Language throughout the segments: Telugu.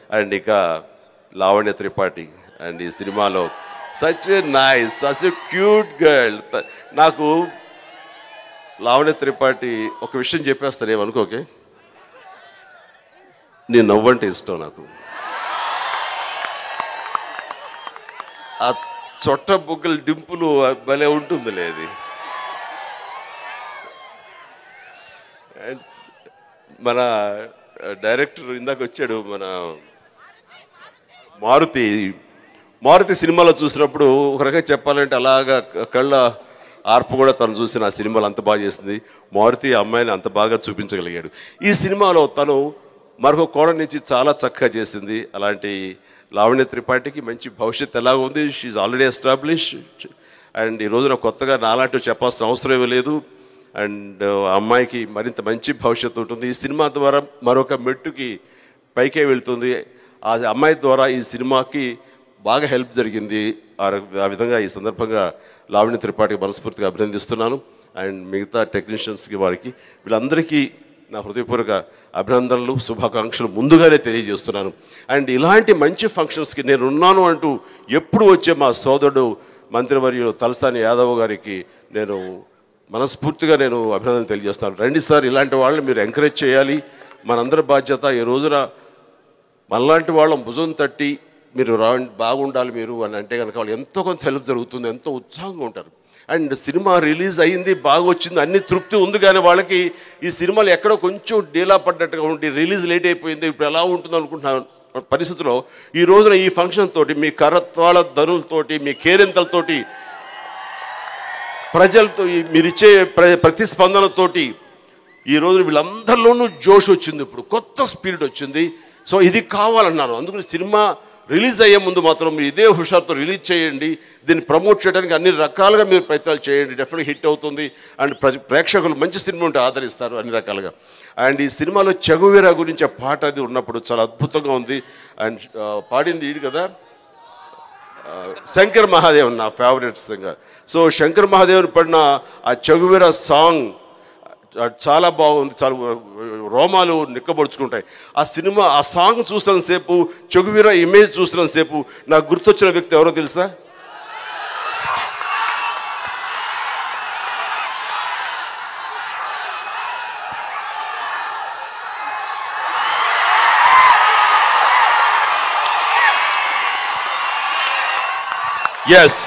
అండ్ ఇక లావణ్య త్రిపాఠి అండ్ ఈ సినిమాలో such a nice, such a cute girl. నాకు లావణ్య త్రిపాఠి ఒక విషయం చెప్పేస్తాను, ఏమనుకోకే, నీ నవ్వంటే ఇష్టం నాకు. ఆ చొట్ట బుగ్గల డింపులు భలే ఉంటుంది లేదు. మన డైరెక్టర్ ఇందాక వచ్చాడు, మన మారుతి సినిమాలో చూసినప్పుడు ఒక రకంగా చెప్పాలంటే అలాగా కళ్ళ ఆర్పు కూడా తను చూసిన ఆ సినిమాలు అంత బాగా చేసింది. మారుతి అమ్మాయిని అంత బాగా చూపించగలిగాడు. ఈ సినిమాలో తను మరొక కోణం నుంచి చాలా చక్కగా చేసింది. అలాంటి లావణ్య త్రిపాఠికి మంచి భవిష్యత్తు ఎలాగ ఉంది. షీఈ్ ఆల్రెడీ ఎస్టాబ్లిష్ అండ్ ఈ రోజున కొత్తగా నాలాంటి చెప్పాల్సిన అవసరం లేదు. అండ్ అమ్మాయికి మరింత మంచి భవిష్యత్తు ఉంటుంది. ఈ సినిమా ద్వారా మరొక మెట్టుకి పైకే వెళ్తుంది. ఆ అమ్మాయి ద్వారా ఈ సినిమాకి బాగా హెల్ప్ జరిగింది. ఆ విధంగా ఈ సందర్భంగా లావణ్య త్రిపాఠికి మనస్ఫూర్తిగా అభినందిస్తున్నాను. అండ్ మిగతా టెక్నీషియన్స్కి వారికి వీళ్ళందరికీ నా హృదయపూర్వక అభినందనలు, శుభాకాంక్షలు ముందుగానే తెలియజేస్తున్నాను. అండ్ ఇలాంటి మంచి ఫంక్షన్స్కి నేను ఉన్నాను అంటూ ఎప్పుడు వచ్చే మా సోదరుడు మంత్రివర్యులు తలసాని యాదవ్ గారికి నేను మనస్ఫూర్తిగా అభినందన తెలియజేస్తాను. రండి సార్, ఇలాంటి వాళ్ళని మీరు ఎంకరేజ్ చేయాలి. మనందరి బాధ్యత. ఈ రోజున మనలాంటి వాళ్ళం భుజం తట్టి మీరు బాగుండాలి మీరు అని అంటే కనుక వాళ్ళు ఎంతో కొంత హెల్ప్ జరుగుతుంది, ఎంతో ఉత్సాహంగా ఉంటారు. అండ్ సినిమా రిలీజ్ అయ్యింది, బాగా వచ్చింది, అన్ని తృప్తి ఉంది. కానీ వాళ్ళకి ఈ సినిమాలు ఎక్కడో కొంచెం డీలా పడ్డట్టుగా ఉండి రిలీజ్ లేట్ అయిపోయింది, ఇప్పుడు ఎలా ఉంటుంది అనుకుంటున్న పరిస్థితిలో ఈ రోజున ఈ ఫంక్షన్ తోటి, మీ కరత్వాల ధనులతోటి, మీ కేరింతలతోటి, ప్రజలతో మీరిచ్చే ప్రతిస్పందనతోటి ఈ రోజు వీళ్ళందరిలోనూ జోష్ వచ్చింది. ఇప్పుడు కొత్త స్పిరిట్ వచ్చింది. సో ఇది కావాలన్నాను. అందుకని సినిమా రిలీజ్ అయ్యే ముందు మాత్రం మీరు ఇదే హుషారుతో రిలీజ్ చేయండి. దీన్ని ప్రమోట్ చేయడానికి అన్ని రకాలుగా మీరు ప్రయత్నాలు చేయండి. డెఫినెట్గా హిట్ అవుతుంది. అండ్ ప్రేక్షకులు మంచి సినిమా ఉంటే ఆదరిస్తారు అన్ని రకాలుగా. అండ్ ఈ సినిమాలో చెగువీరా గురించి ఆ పాట అది ఉన్నప్పుడు చాలా అద్భుతంగా ఉంది. అండ్ పాడింది ఈడు కదా, శంకర్ మహాదేవన్, నా favourite singer. So Shankar Mahadevan పడిన ఆ చెగువీరా సాంగ్ చాలా బాగుంది. చాలా రోమాలు నిక్కబడుచుకుంటాయి. ఆ సినిమా ఆ సాంగ్ చూస్తున్నంతసేపు, చెగువీరా ఇమేజ్ చూస్తున్నంతసేపు నాకు గుర్తొచ్చిన వ్యక్తి ఎవరో తెలుసా? ఎస్,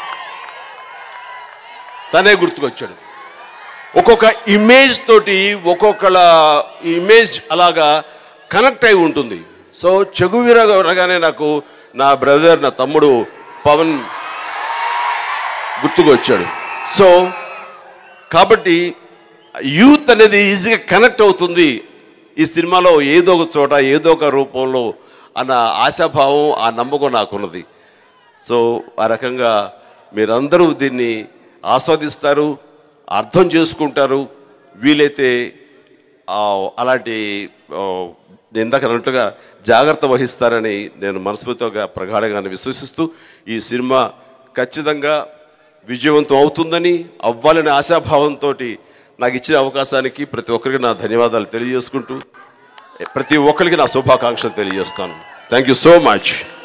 తనే గుర్తుకొచ్చాడు. ఒక్కొక్క ఇమేజ్ తోటి ఒక్కొక్కళ్ళ ఇమేజ్ అలాగా కనెక్ట్ అయి ఉంటుంది. సో చెగువీరా అనగానే నాకు నా బ్రదర్, నా తమ్ముడు పవన్ గుర్తుకొచ్చాడు. సో కాబట్టి యూత్ అనేది ఈజీగా కనెక్ట్ అవుతుంది ఈ సినిమాలో ఏదో ఒక చోట, ఏదో ఒక రూపంలో అన్న ఆశాభావం, ఆ నమ్మకం నాకున్నది. సో ఆ రకంగా మీరందరూ దీన్ని ఆస్వాదిస్తారు, అర్థం చేసుకుంటారు. వీలైతే అలాంటి ఇందాక అన్నట్టుగా జాగ్రత్త వహిస్తారని నేను మనస్ఫూర్తిగా ప్రగాఢంగా విశ్వసిస్తూ ఈ సినిమా ఖచ్చితంగా విజయవంతం అవుతుందని, అవ్వాలనే ఆశాభావంతో నాకు ఇచ్చిన అవకాశానికి ప్రతి ఒక్కరికి నా ధన్యవాదాలు తెలియజేసుకుంటూ ప్రతి ఒక్కరికి నా శుభాకాంక్షలు తెలియజేస్తాను. Thank you so much.